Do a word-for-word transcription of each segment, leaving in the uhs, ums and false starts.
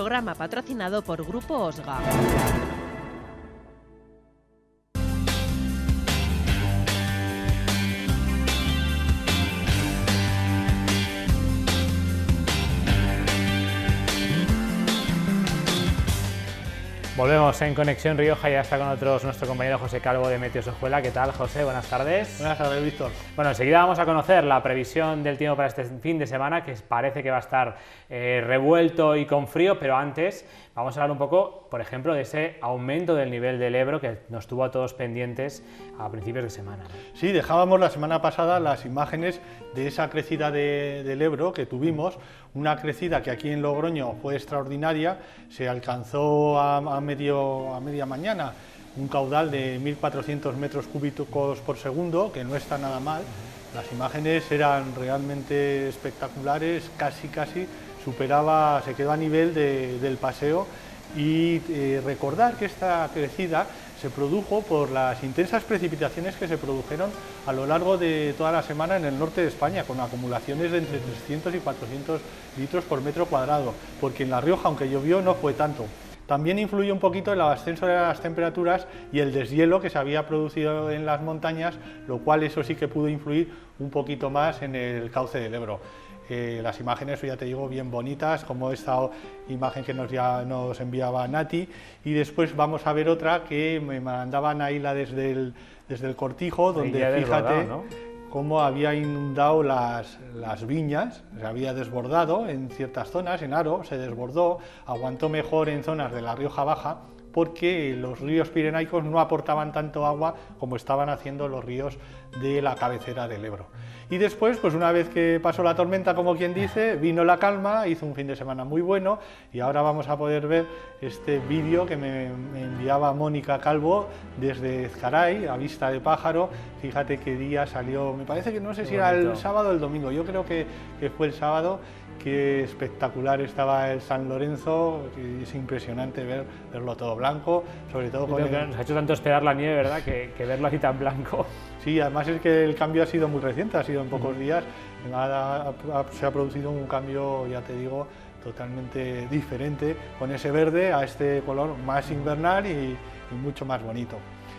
Programa patrocinado por Grupo Osga. Volvemos en Conexión Rioja, ya está con nosotros nuestro compañero José Calvo de Meteosojuela. ¿Qué tal, José? Buenas tardes. Buenas tardes, Víctor. Bueno, enseguida vamos a conocer la previsión del tiempo para este fin de semana, que parece que va a estar eh, revuelto y con frío, pero antes vamos a hablar un poco, por ejemplo, de ese aumento del nivel del Ebro que nos tuvo a todos pendientes a principios de semana, ¿no? Sí, dejábamos la semana pasada las imágenes de esa crecida de, del Ebro que tuvimos, una crecida que aquí en Logroño fue extraordinaria, se alcanzó a, a, medio, a media mañana un caudal de mil cuatrocientos metros cúbicos por segundo, que no está nada mal. Las imágenes eran realmente espectaculares, casi casi superaba, se quedó a nivel de, del paseo, y eh, recordar que esta crecida se produjo por las intensas precipitaciones que se produjeron a lo largo de toda la semana en el norte de España, con acumulaciones de entre trescientos y cuatrocientos litros por metro cuadrado, porque en La Rioja, aunque llovió, no fue tanto. También influye un poquito el ascenso de las temperaturas y el deshielo que se había producido en las montañas, lo cual eso sí que pudo influir un poquito más en el cauce del Ebro. Eh, las imágenes, ya te digo, bien bonitas, como esta imagen que nos, ya nos enviaba Nati, y después vamos a ver otra que me mandaban ahí la desde el, desde el Cortijo, donde fíjate, ¿no?, cómo había inundado las, las viñas, se había desbordado en ciertas zonas, en Haro se desbordó, aguantó mejor en zonas de La Rioja Baja, porque los ríos pirenaicos no aportaban tanto agua como estaban haciendo los ríos de la cabecera del Ebro. Y después, pues una vez que pasó la tormenta, como quien dice, vino la calma, hizo un fin de semana muy bueno, y ahora vamos a poder ver este vídeo que me, me enviaba Mónica Calvo desde Ezcaray, a vista de pájaro. Fíjate qué día salió, me parece que no sé si era el sábado o el domingo, yo creo que, que fue el sábado. Qué espectacular estaba el San Lorenzo, es impresionante ver, verlo todo blanco, sobre todo con el... Nos ha hecho tanto esperar la nieve, ¿verdad?, que, que verlo así tan blanco. Sí, además es que el cambio ha sido muy reciente, ha sido en pocos días, ha, ha, se ha producido un cambio, ya te digo, totalmente diferente, con ese verde a este color más invernal y, y mucho más bonito.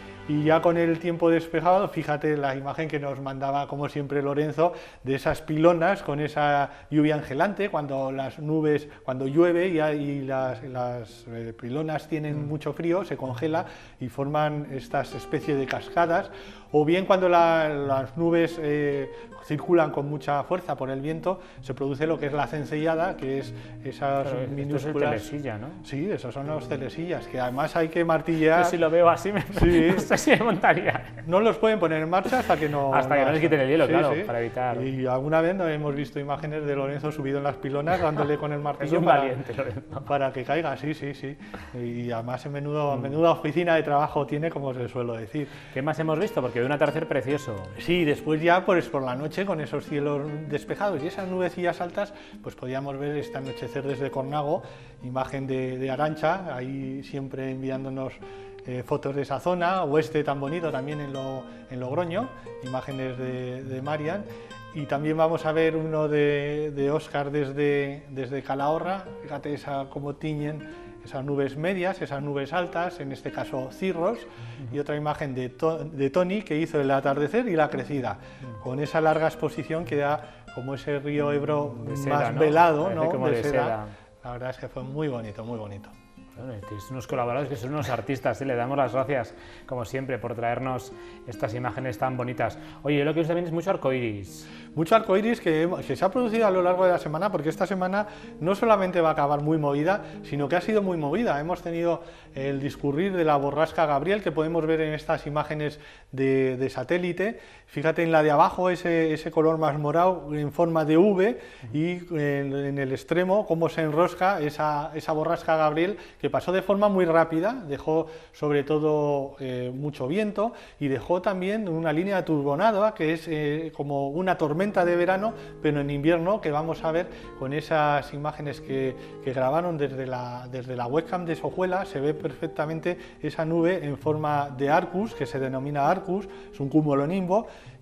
Y ya con el tiempo despejado, fíjate la imagen que nos mandaba, como siempre, Lorenzo, de esas pilonas con esa lluvia angelante, cuando las nubes, cuando llueve y, y las, las eh, pilonas tienen mucho frío, se congela y forman estas especies de cascadas, o bien cuando la, las nubes eh, circulan con mucha fuerza por el viento, se produce lo que es la cencellada, que es esas Pero minúsculas... Esto es el telesilla, ¿no? Sí, esos son los telesillas, que además hay que martillar... Yo si lo veo así, me... sí. no sé si me montaría. No los pueden poner en marcha hasta que no... Hasta que no les quiten el hielo, sí, claro, sí. para evitar... Y alguna vez no hemos visto imágenes de Lorenzo subido en las pilonas, dándole con el martillo es un para, valiente, Lorenzo. para que caiga, sí, sí, sí. Y además en menudo, mm. menuda oficina de trabajo tiene, como se suele decir. ¿Qué más hemos visto? Porque veo un atardecer precioso. Sí, después ya pues, por la noche, con esos cielos despejados y esas nubecillas altas, pues podíamos ver este anochecer desde Cornago, imagen de, de Arantxa, ahí siempre enviándonos eh, fotos de esa zona, oeste tan bonito también en, lo, en Logroño, imágenes de, de Marian. Y también vamos a ver uno de, de Óscar desde, desde Calahorra, fíjate esa, cómo tiñen esas nubes medias, esas nubes altas, en este caso cirros, y otra imagen de, to, de Tony, que hizo el atardecer y la crecida, con esa larga exposición que da como ese río Ebro seda, más ¿no? velado, ¿no? Como de de seda. seda. La verdad es que fue muy bonito, muy bonito. Bueno, tienes unos colaboradores que son unos artistas, ¿eh? Le damos las gracias, como siempre, por traernos estas imágenes tan bonitas. Oye, lo que vemos también es mucho arcoiris. Mucho arcoiris que, que se ha producido a lo largo de la semana, porque esta semana no solamente va a acabar muy movida, sino que ha sido muy movida. Hemos tenido el discurrir de la borrasca Gabriel, que podemos ver en estas imágenes de, de satélite. Fíjate en la de abajo, ese, ese color más morado en forma de V, y en, en el extremo cómo se enrosca esa, esa borrasca Gabriel, que pasó de forma muy rápida, dejó sobre todo eh, mucho viento y dejó también una línea turbonada, que es eh, como una tormenta de verano, pero en invierno, que vamos a ver con esas imágenes que, que grabaron desde la, desde la webcam de Sojuela. Se ve perfectamente esa nube en forma de Arcus, que se denomina Arcus, es un cumulonimbo,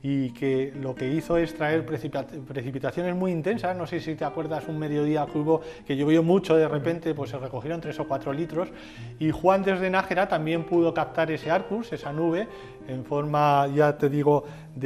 y que lo que hizo es traer precipitaciones muy intensas. No sé si te acuerdas un mediodía que hubo, que llovió mucho de repente, pues se recogieron tres o cuatro litros, y Juan desde Nájera también pudo captar ese Arcus, esa nube, en forma, ya te digo,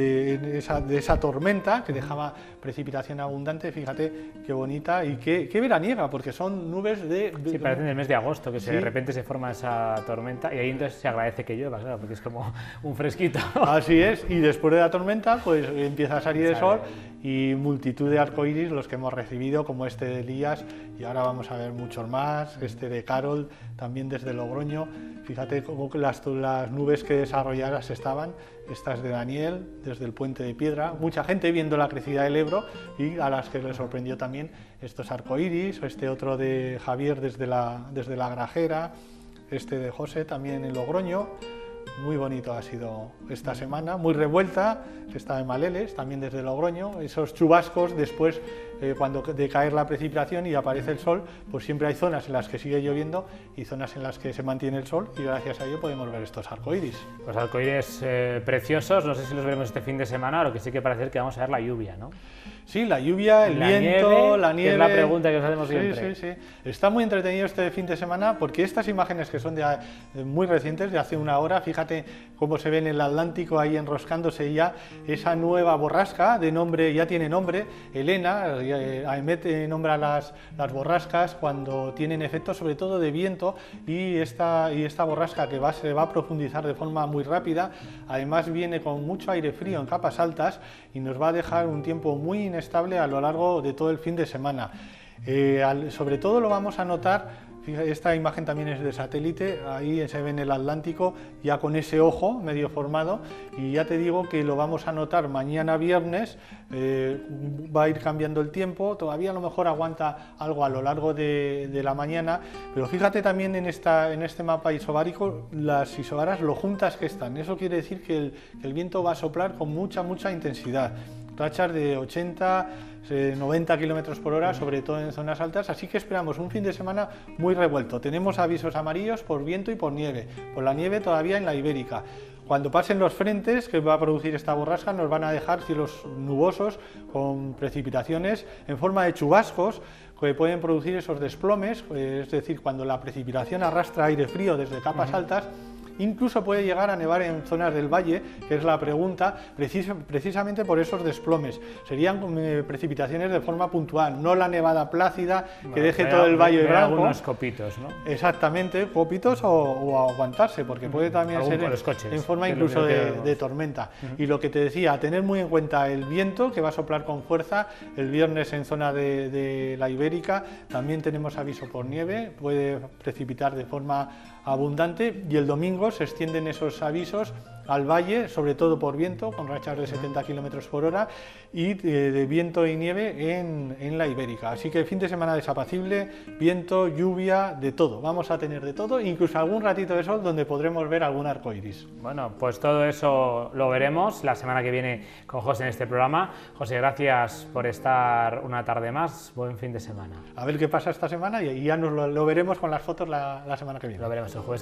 de esa, de esa tormenta que dejaba precipitación abundante. Fíjate qué bonita y qué, qué veraniega, porque son nubes de... de sí, parecen del mes de agosto, que sí. se, de repente se forma esa tormenta y ahí entonces se agradece que llueva, claro, porque es como un fresquito. Así es, y después de la tormenta pues empieza a salir el sol y multitud de arcoíris los que hemos recibido, como este de Elías, y ahora vamos a ver muchos más, este de Carol, también desde Logroño. Fíjate cómo las, las nubes que desarrolladas estaban, estas de Daniel, desde el Puente de Piedra, mucha gente viendo la crecida del Ebro y a las que les sorprendió también estos arcoíris, o este otro de Javier desde la, desde la Grajera, este de José también en Logroño. Muy bonito ha sido esta semana, muy revuelta, está en Maleles, también desde Logroño, esos chubascos después, eh, cuando de caer la precipitación y aparece el sol, pues siempre hay zonas en las que sigue lloviendo y zonas en las que se mantiene el sol, y gracias a ello podemos ver estos arcoíris. Los arcoíris eh, preciosos, no sé si los veremos este fin de semana, lo que sí que parece que vamos a ver la lluvia, ¿no? Sí, la lluvia, el la viento, nieve, la nieve... Que es la pregunta que os hacemos sí, siempre. Sí, sí, está muy entretenido este fin de semana porque estas imágenes que son de, de muy recientes, de hace una hora, fíjate cómo se ve en el Atlántico ahí enroscándose ya esa nueva borrasca de nombre, ya tiene nombre, Elena. eh, Aemet eh, nombra las, las borrascas cuando tienen efecto sobre todo de viento, y esta, y esta borrasca que va, se va a profundizar de forma muy rápida, además viene con mucho aire frío en capas altas y nos va a dejar un tiempo muy inestable a lo largo de todo el fin de semana. Eh, al, sobre todo lo vamos a notar, fíjate, esta imagen también es de satélite, ahí se ve en el Atlántico ya con ese ojo medio formado, y ya te digo que lo vamos a notar mañana viernes. Eh, va a ir cambiando el tiempo, todavía a lo mejor aguanta algo a lo largo de, de la mañana, pero fíjate también en, esta, en este mapa isobárico las isobaras lo juntas que están. Eso quiere decir que el, que el viento va a soplar con mucha, mucha intensidad. Rachas de ochenta, noventa kilómetros por hora, sobre todo en zonas altas, así que esperamos un fin de semana muy revuelto. Tenemos avisos amarillos por viento y por nieve, por la nieve todavía en la Ibérica. Cuando pasen los frentes que va a producir esta borrasca, nos van a dejar cielos nubosos con precipitaciones en forma de chubascos que pueden producir esos desplomes, es decir, cuando la precipitación arrastra aire frío desde capas uh-huh. altas. Incluso puede llegar a nevar en zonas del valle, que es la pregunta, precis precisamente por esos desplomes. Serían eh, precipitaciones de forma puntual, no la nevada plácida que bueno, deje todo el valle blanco. Algunos copitos, ¿no? Exactamente, copitos o, o aguantarse, porque puede también ser en, coches, en forma incluso de, de tormenta. Uh-huh. Y lo que te decía, tener muy en cuenta el viento, que va a soplar con fuerza el viernes en zona de, de la Ibérica. También tenemos aviso por nieve, puede precipitar de forma abundante, y el domingo se extienden esos avisos al valle, sobre todo por viento, con rachas de setenta kilómetros por hora, y de, de viento y nieve en, en la Ibérica. Así que el fin de semana desapacible, viento, lluvia, de todo. Vamos a tener de todo, incluso algún ratito de sol donde podremos ver algún arco iris. Bueno, pues todo eso lo veremos la semana que viene con José en este programa. José, gracias por estar una tarde más. Buen fin de semana. A ver qué pasa esta semana y ya nos lo, lo veremos con las fotos la, la semana que viene. Lo veremos el jueves.